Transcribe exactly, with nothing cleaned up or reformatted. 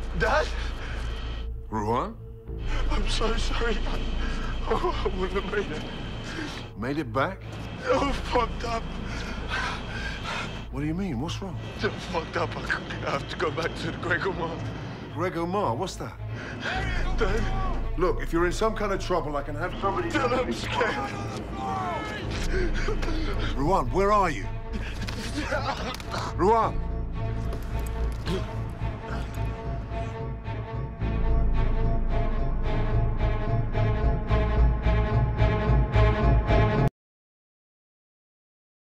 Dad? Ruan? I'm so sorry. Oh, I wouldn't have made it. Made it back? Oh, fucked up. What do you mean? What's wrong? I'm fucked up. I, I have to go back to the Greg Omar. Greg Omar? What's that? Dad. Look, if you're in some kind of trouble, I can have somebody... Dad, I'm scared. Ruan, where are you? Ruan!